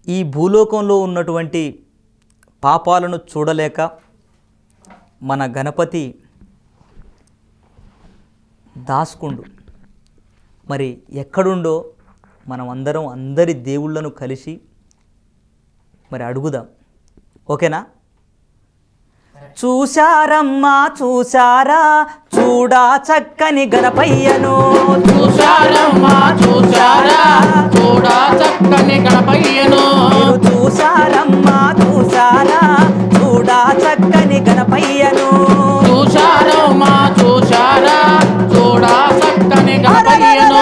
ఈ భూలోకంలో ఉన్నటువంటి పాపాలను చూడలేక మన గణపతి దాసుకుండు. మరి ఎక్కడుండో మనం అందరి దేవుళ్ళను కలిసి మరి అడుగుదాం. ఓకేనా? చూశారమ్మా చూశారా చూడా చక్కని గణపయ్యను. చూశారమ్మా చూశారా చూడా చక్కని గణపయ్యను. చూశారమ్మా చూశారా చూడా చక్కని గణపయ్యను. చూశారమ్మా చూశారా చూడా చక్కని గణపయ్యను.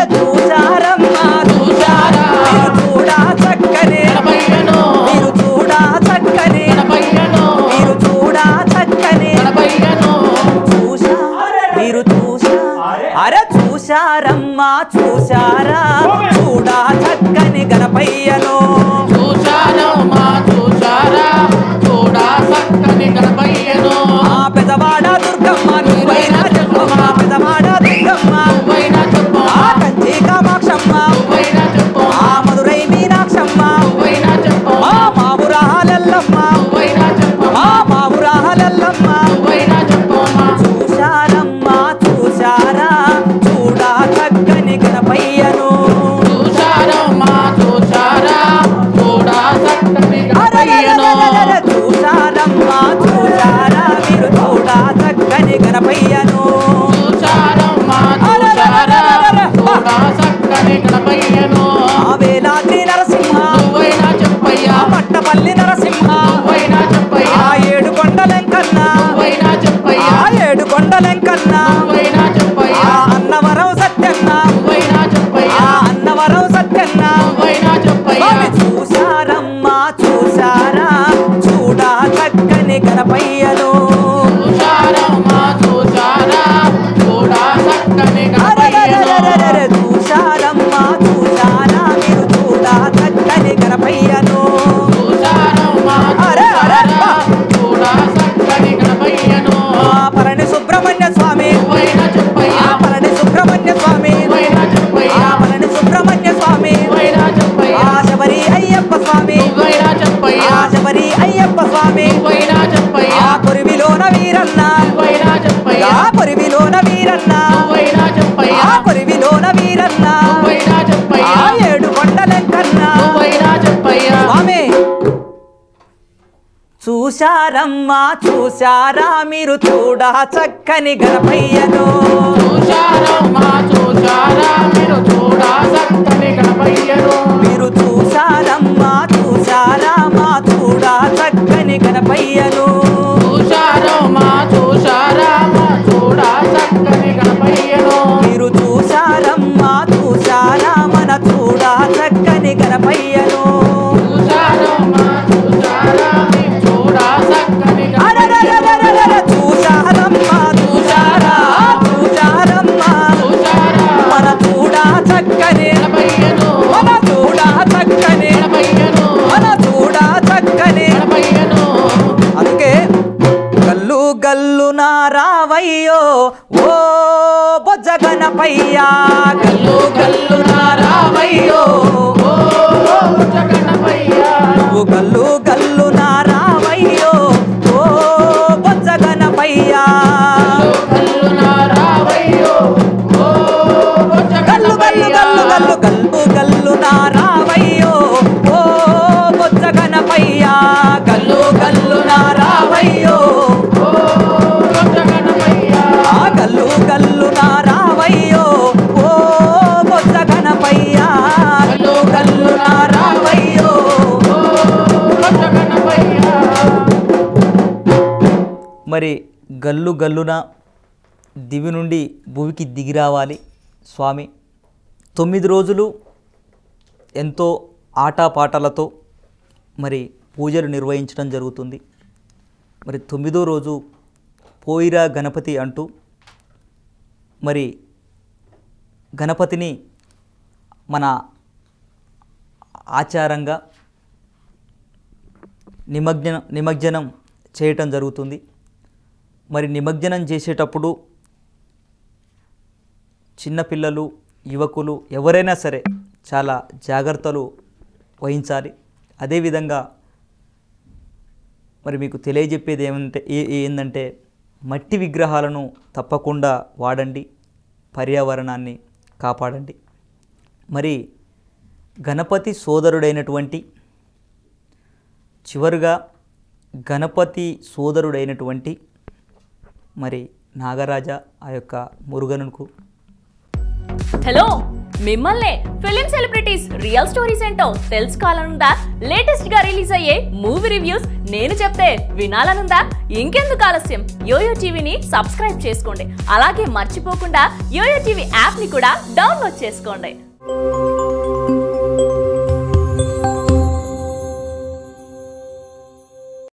చూశారమ్మా చూశారా చూడా చక్కని గణపయ్యను. మీరు చూడా చక్కని గణపయ్యను. మీరు చూడా చక్కని గణపయ్యను. చూశా మీరు చూశా అరే చూశారమ్మా చూశారా చూడా చక్కని గణపయ్యను. చూశారమ్మా చూశారా చూడా చక్కని గణపయ్యను. పెదవాడ దుర్గమ్మ నువ్వైనా చెప్పమ్మా, పెదవాడ దుర్గమ్మ నువ్వైనా చెప్పమ్మా, కంచి కామాక్షమ్మ నువ్వైనా చెప్పమ్మా, మధురై మీనాక్షమ్మ నువ్వైనా చెప్పమ్మా, మావురాహలెల్లమ్మ నువ్వైనా చెప్పమ్మా, మావురాహలెల్లమ్మ. నువ్వైనా చెప్పమ్మా. చూశారమ్మా చూశారా చూడా చక్కని గణపయ్యను. చూశారమ్మా చూశారా చూడా చక్కని గణపయ్యను. చూశారమ్మా చూశారా మీరు చూడా చక్కని గణపయ్యను. చూశారమ్మా చూశారా చూడా చక్కని గణపయ్యను. వేలాద్రి నరసింహ నువ్వైనా చెప్పయ్యా, పట్టపల్లి నరసింహ నువ్వైనా చెప్పయ్యా, ఏడు కొండలెంకన్నా నువ్వైనా చెప్పయ్యా, ఏడు కొండలెంకన్నా నువ్వైనా చెప్పయ్యా, అన్నవరం సత్యన్న నువ్వైనా చెప్పయ్యా, అన్నవరం సత్యన్న. నువ్వైనా చెప్పయ్యా. చూశారమ్మా చూశారా చూడా చక్కని గణపయ్యను. చూశారమ్మా చూశారా చూడా చక్కని గణపయ్యను. చూశారమ్మా చూశారా మీరు చూడా చక్కని గణపయ్యను. చూశారమ్మా చూశారా చూడా చక్కని గణపయ్యను. పరణి సుబ్రహ్మణ్య స్వామి నువ్వైనా చెప్పయ్యా, పరణి సుబ్రహ్మణ్య స్వామి నువ్వైనా చెప్పయ్యా, పరణి సుబ్రహ్మణ్య స్వామి నువ్వైనా చెప్పయ్యా, శబరి అయ్యప్ప స్వామి నువ్వైనా చెప్పయ్యా, శబరి అయ్యప్ప స్వామి నువ్వైనా చెప్పయ్యా, కొరివిలోన వీరన్న నువ్వైనా చెప్పయ్యా, కొరివిలోన వీరన్న నువ్వైనా చెప్పయ్యా, కొరివిలోన వీరన్న నువ్వైనా చెప్పయ్యా, ఏడు కొండలెంకన్నా నువ్వైనా చెప్పయ్యా. స్వామి. చూశారమ్మా చూశారా మీరు చూడా చక్కని గణపయ్యను. చూశారమ్మా చూశారా మీరు చూడా చక్కని గణపయ్యను. మీరు చూశారమ్మా చూశారా మా చూడా చక్కని గణపయ్యను. చూశారమ్మా చూశారా మా చూడా చక్కని గణపయ్యను. మీరు చూశారమ్మా చూశారా మన చూడా చక్కని గణపయ్యను. చూశారమ్మా చూశారా మీ చూడా చక్కని గణపయ్యను. చూశారమ్మా చూశారా చూశారమ్మా చూశారా మన చూడా చక్కని గణపయ్యను. మన చూడా చక్కని గణపయ్యను. మన చూడా చక్కని. గణపయ్యను. అందుకే గల్లు గల్లు నా రావయ్యో ఓ బొజ్జ గణపయ్యా. గల్లు గల్లు నా రావయ్యో ఓ బొజ్జ గణపయ్యా. నువ్వు గల్లు గల్లు నా రావయ్యో ఓ బొజ్జ గణపయ్యా. గల్లు నా రావయ్యో ఓ బొజ్జ గల్లు గల్లు గల్లు గణపయ్యా. గల్లు గల్లు గల్లు నా రావయ్యో ఓ బొజ్జ గణపయ్యా. గల్లు గల్లు నా రావయ్యో ఓ బొజ్జ గణపయ్యా. గల్లు గల్లు నా రావయ్యో ఓ బొజ్జ గణపయ్యా. గల్లు గల్లు నా రావయ్యో. ఓ బొజ్జ గణపయ్యా. మరి గల్లు గల్లున దివి నుండి భూమికి దిగి రావాలి స్వామి. 9 రోజులు ఎంతో ఆటపాటలతో మరి పూజలు నిర్వహించడం జరుగుతుంది. మరి 9వ రోజు పోయిరా గణపతి అంటూ మరి గణపతిని మన ఆచారంగా నిమజ్జనం చేయటం జరుగుతుంది. మరి నిమజ్జనం చేసేటప్పుడు చిన్నపిల్లలు యువకులు ఎవరైనా సరే చాలా జాగ్రత్తలు వహించాలి. అదేవిధంగా మరి మీకు తెలియజెప్పేది ఏంటంటే మట్టి విగ్రహాలను తప్పకుండా వాడండి, పర్యావరణాన్ని కాపాడండి. మరి గణపతి సోదరుడైనటువంటి మరి నాగరాజ ఆ యొక్క మురుగనుకు హలో, మిమ్మల్నే ఫిలిం సెలబ్రిటీస్ రియల్ స్టోరీస్ ఏంటో తెలుసుకోవాలనుందా? లేటెస్ట్ గా రిలీజ్ అయ్యే మూవీ రివ్యూస్ నేను చెప్తే వినాలనుందా? ఇంకెందుకు ఆలస్యం, యోయో టీవీని సబ్స్క్రైబ్ చేసుకోండి. అలాగే మర్చిపోకుండా యోయో టీవీ యాప్ ని కూడా డౌన్లోడ్ చేసుకోండి.